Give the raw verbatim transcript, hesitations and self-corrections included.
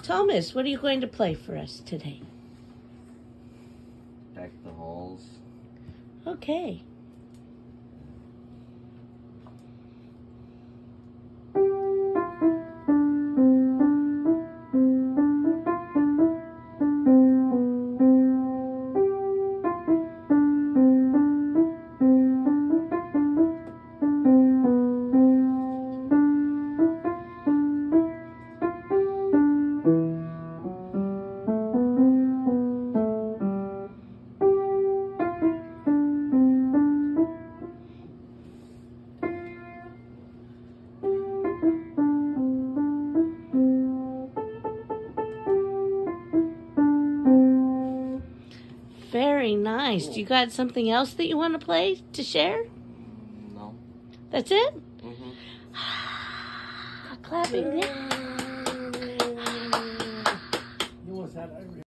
Thomas, what are you going to play for us today? Deck the halls. Okay. Very nice. Cool. Do you got something else that you want to play to share? No. That's it? Mm-hmm. Clapping. You almost had every